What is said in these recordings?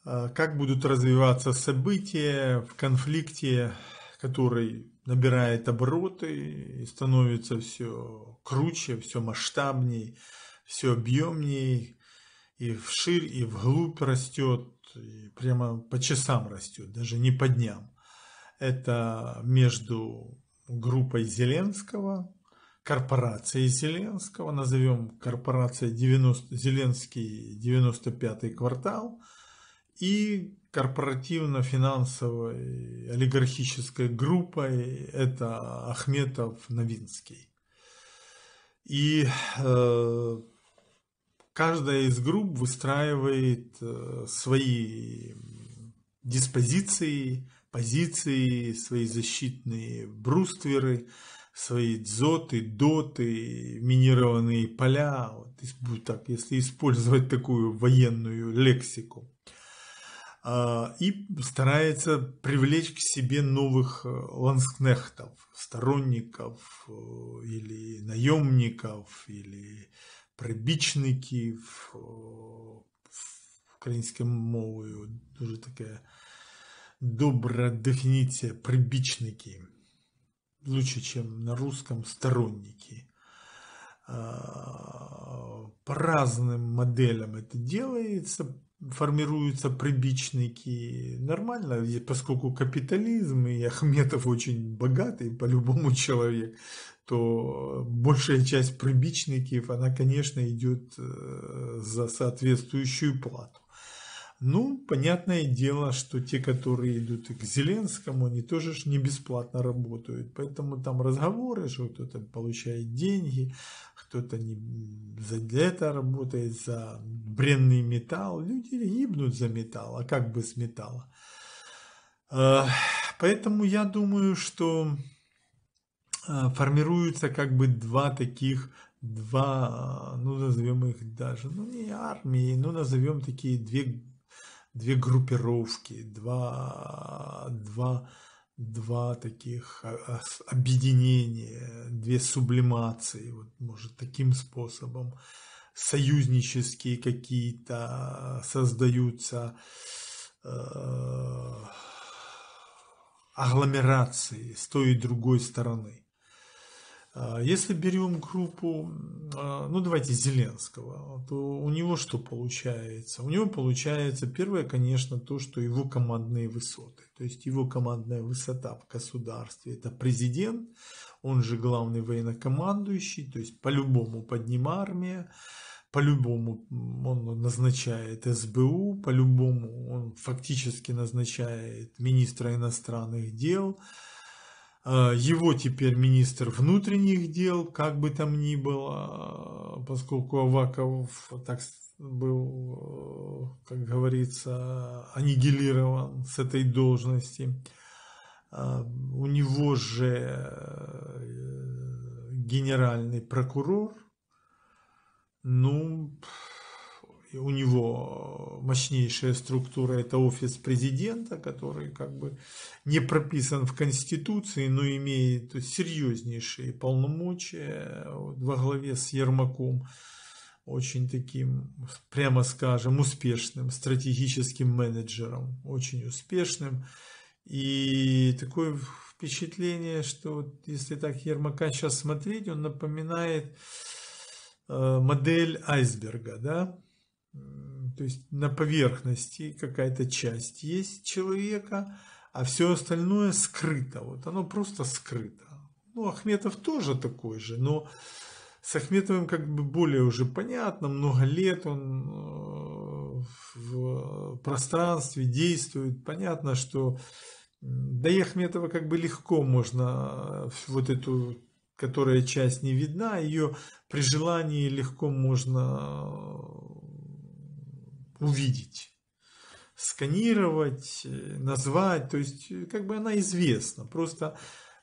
как будут развиваться события в конфликте, который набирает обороты и становится все круче, все масштабней, все объемней, и вширь, и вглубь растет, и прямо по часам растет, даже не по дням. Это между группой Зеленского, корпорацией Зеленского, назовем корпорация 90, Зеленский 95-й квартал, и корпоративно-финансовой олигархической группой, это Ахметов, Новинский. И каждая из групп выстраивает свои диспозиции, позиции, свои защитные брустверы, свои дзоты, доты, минированные поля, вот, так, если использовать такую военную лексику. И старается привлечь к себе новых ланскнехтов, сторонников или наемников, или прибічників, українською мовою дуже така добра дефиниция прибічники, лучше, чем на русском сторонники. По разным моделям это делается, формируются прибічники. Нормально, поскольку капитализм и Ахметов очень богатый, по-любому человек, то большая часть прибічников, она, конечно, идет за соответствующую плату. Ну, понятное дело, что те, которые идут к Зеленскому, они тоже не бесплатно работают. Поэтому там разговоры, что кто-то получает деньги, кто-то не за это работает, за бренный металл. Люди гибнут за металл, а как бы с металла. Поэтому я думаю, что формируются как бы два, ну назовем их даже, ну не армии, но назовем такие две группировки, два таких объединения, две сублимации, вот, может, таким способом, союзнические какие-то создаются агломерации с той и другой стороны. Если берем группу, ну давайте Зеленского, то у него что получается? У него получается первое, конечно, то, что его командные высоты. То есть его командная высота в государстве – это президент, он же главный военнокомандующий, то есть по-любому под ним армия, по-любому он назначает СБУ, по-любому он фактически назначает министра иностранных дел. Его теперь министр внутренних дел, как бы там ни было, поскольку Аваков так был, как говорится, аннигилирован с этой должности. У него же генеральный прокурор, ну, у него мощнейшая структура – это офис президента, который как бы не прописан в Конституции, но имеет серьезнейшие полномочия во главе с Ермаком, очень таким, прямо скажем, успешным стратегическим менеджером, очень успешным. И такое впечатление, что вот если так Ермака сейчас смотреть, он напоминает модель айсберга, да? То есть на поверхности какая-то часть есть человека, а все остальное скрыто. Вот оно просто скрыто. Ну, Ахметов тоже такой же, но с Ахметовым как бы более уже понятно, много лет он в пространстве действует. Понятно, что да и Ахметова как бы легко можно вот эту, которая часть не видна, ее при желании легко можно увидеть, сканировать, назвать, то есть как бы она известна, просто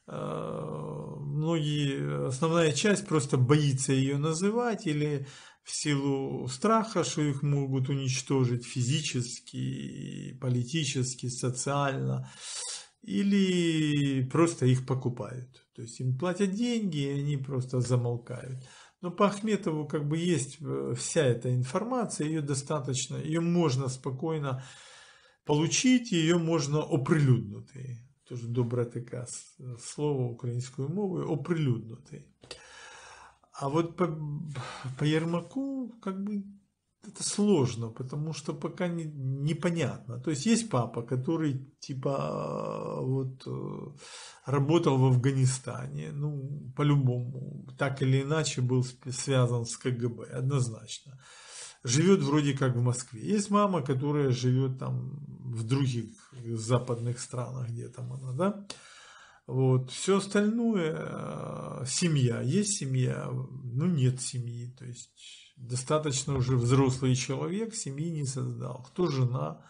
основная часть просто боится ее называть или в силу страха, что их могут уничтожить физически, политически, социально, или просто их покупают, то есть им платят деньги, и они просто замолкают. Но по Ахметову как бы есть вся эта информация, ее достаточно, ее можно спокойно получить ее можна оприлюднити. Тож добре таке слово українською мовою оприлюднити. А вот по Ермаку как бы это сложно, потому что пока непонятно. То есть есть папа, который типа вот работал в Афганистане, ну по-любому, так или иначе был связан с КГБ, однозначно. Живет вроде как в Москве. Есть мама, которая живет там в других западных странах, где там она, да. Вот. Все остальное, семья, есть семья, ну нет семьи, то есть достаточно уже взрослый человек, семьи не создал. Кто жена?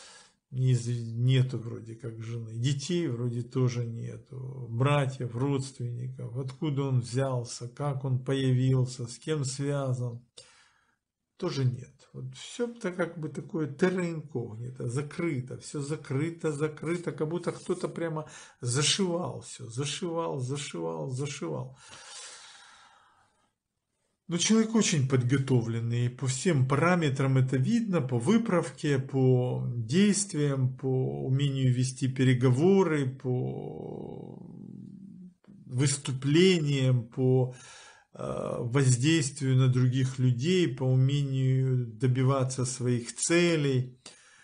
Нету вроде как жены. Детей вроде тоже нету. Братьев, родственников. Откуда он взялся, как он появился, с кем связан. Тоже нет. Вот все это как бы такое терра инкогнито, закрыто, все закрыто, закрыто, как будто кто-то прямо зашивал все, зашивал. Но человек очень подготовленный, по всем параметрам это видно, по выправке, по действиям, по умению вести переговоры, по выступлениям, по воздействию на других людей, по умению добиваться своих целей,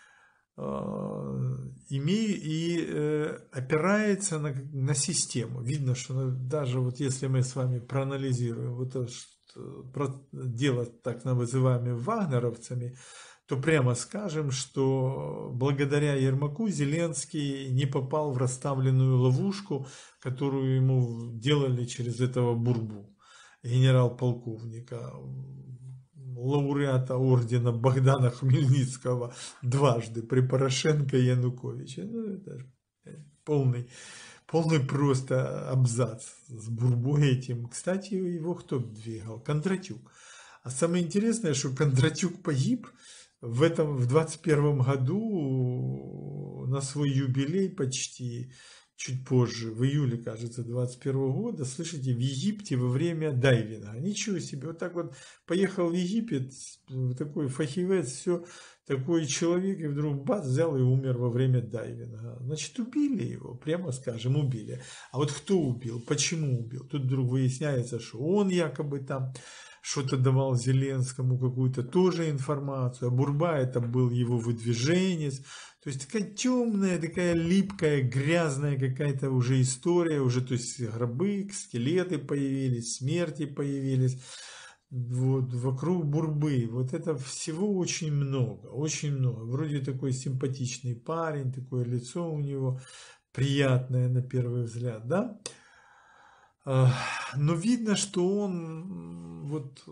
опирается на систему. Видно, что даже вот если мы с вами проанализируем вот это дело так называемыми вагнеровцами, то прямо скажем, что благодаря Ермаку Зеленский не попал в расставленную ловушку, которую ему делали через этого Бурбу, генерал-полковника, лауреата ордена Богдана Хмельницкого дважды при Порошенко и Януковиче. Ну, это полный просто абзац с Бурбой этим. Кстати, его кто двигал? Кондратюк. А самое интересное, что Кондратюк погиб в 21 году на свой юбилей почти, чуть позже, в июле, кажется, 21 года, слышите, в Египте во время дайвинга. Ничего себе, вот так вот поехал в Египет, такой фахивец, все, такой человек, и вдруг бац, взял и умер во время дайвинга. Значит, убили его, прямо скажем, убили. А вот кто убил, почему убил? Тут вдруг выясняется, что он якобы там что-то давал Зеленскому, какую-то тоже информацию, а Бурба это был его выдвиженец. То есть такая темная, такая липкая, грязная какая-то уже история, уже, то есть гробы, скелеты появились, смерти появились. Вот вокруг Бурбы, вот это всего очень много, очень много. Вроде такой симпатичный парень, такое лицо у него приятное на первый взгляд, да? Но видно, что он вот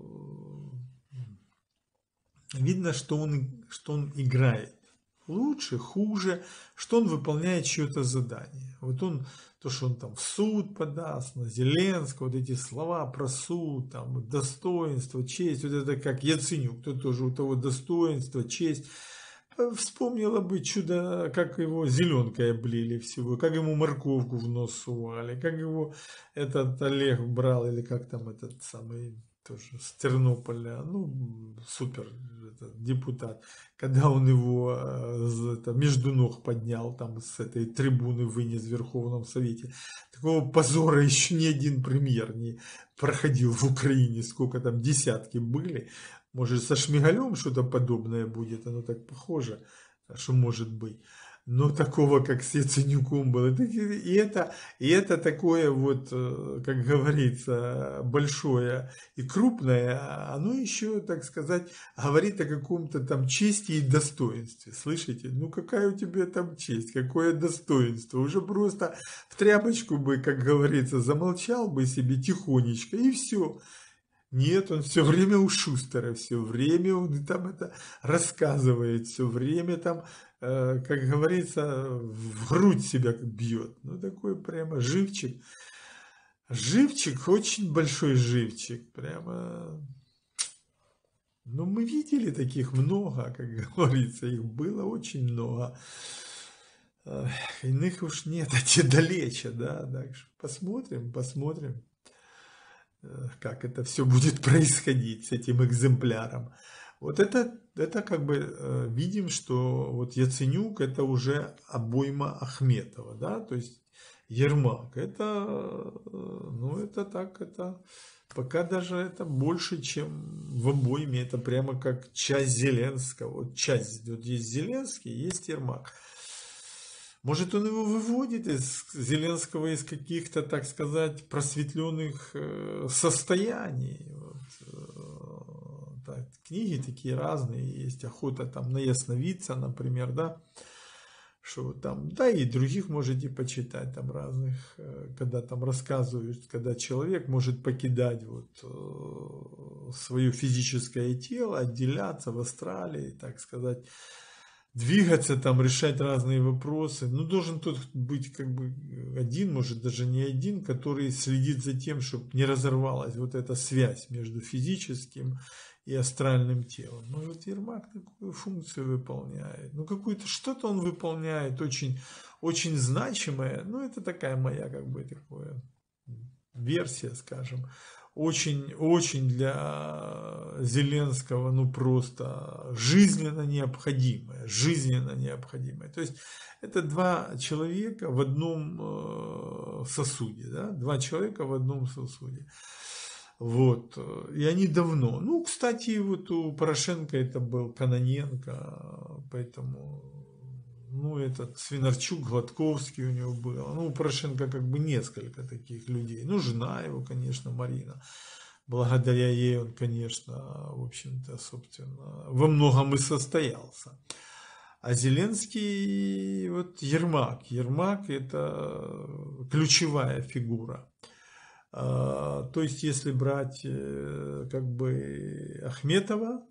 видно, что он играет лучше, хуже, что он выполняет чье-то задание. Вот он, то, что он там в суд подаст на Зеленского, вот эти слова про суд, там, достоинство, честь, вот это как Яценюк, то тоже у того достоинство, честь. Вспомнила бы чудо, как его зеленкой облили всего, как ему морковку в нос сували, как его этот Олег брал, или как там этот самый, тоже с Тернополя, ну, супер этот, депутат, когда он его между ног поднял, там с этой трибуны вынес в Верховном Совете. Такого позора еще ни один премьер не проходил в Украине, сколько там десятки были. Может, со Шмигалем что-то подобное будет, оно так похоже, что может быть. Но такого, как с Яценюком было. И это такое вот, как говорится, большое и крупное, оно еще, так сказать, говорит о каком-то там чести и достоинстве. Слышите? Ну какая у тебя там честь, какое достоинство. Уже просто в тряпочку бы, как говорится, замолчал бы себе тихонечко, и все. Нет, он все время у Шустера, все время он там это рассказывает, все время там, как говорится, в грудь себя бьет. Ну, такой прямо живчик. Живчик, очень большой живчик. Прямо, ну, мы видели таких много, как говорится, их было очень много. Иных уж нет, а те далече, да, так что посмотрим, как это все будет происходить с этим экземпляром. Вот это как бы видим, что вот Яценюк это уже обойма Ахметова, да, то есть Ермак, это, ну это так, это пока даже это больше, чем в обойме, это прямо как часть Зеленского, вот часть, вот есть Зеленский, есть Ермак. Может, он его выводит из Зеленского из каких-то, так сказать, просветленных состояний. Вот, так, книги такие разные есть. Охота там на ясновидца, например, да. Что там, да, и других можете почитать там разных, когда там рассказывают, когда человек может покидать вот свое физическое тело, отделяться в астрале, так сказать, двигаться, там, решать разные вопросы. Ну, должен тут быть как бы один, может даже не один, который следит за тем, чтобы не разорвалась вот эта связь между физическим и астральным телом. Ну, вот Ермак такую функцию выполняет. Ну, какую-то, что-то он выполняет очень, очень значимое. Ну, это такая моя, как бы, такое версия, скажем, очень для Зеленского, ну просто жизненно необходимое, жизненно необходимое. То есть это два человека в одном сосуде, да? Два человека в одном сосуде. Вот, и они давно. Ну, кстати, вот у Порошенко это был Кононенко, поэтому, ну, этот Свинарчук, Гладковский у него был. Ну, у Порошенко как бы несколько таких людей. Ну, жена его, конечно, Марина. Благодаря ей он, конечно, в общем-то, собственно, во многом и состоялся. А Зеленский, вот Ермак. Ермак – это ключевая фигура. То есть, если брать как бы Ахметова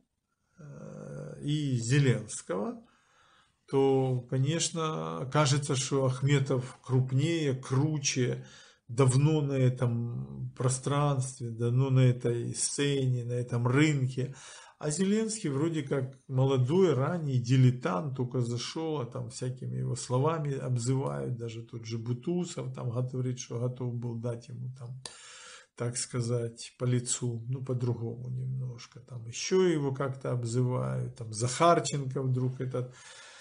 и Зеленского, то, конечно, кажется, что Ахметов крупнее, круче, давно на этом пространстве, давно на этой сцене, на этом рынке. А Зеленский вроде как молодой, ранний дилетант, только зашел, а там всякими его словами обзывают, даже тот же Бутусов там говорит, что готов был дать ему там, так сказать, по лицу, ну, по-другому немножко, там еще его как-то обзывают, там Захарченко вдруг этот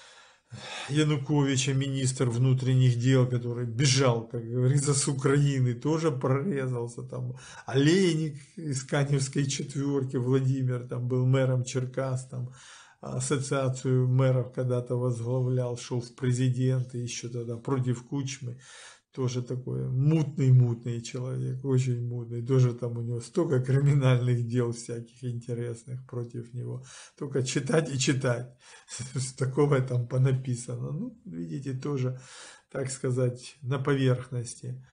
Януковича, министр внутренних дел, который бежал, как говорится, с Украины, тоже прорезался, там Олейник из Каневской четверки, Владимир, там был мэром Черкас, там ассоциацию мэров когда-то возглавлял, шел в президенты еще тогда против Кучмы. Тоже такой мутный человек, очень мутный. Тоже там у него столько криминальных дел всяких интересных против него. Только читать и читать. Такого там понаписано. Ну, видите, тоже, так сказать, на поверхности.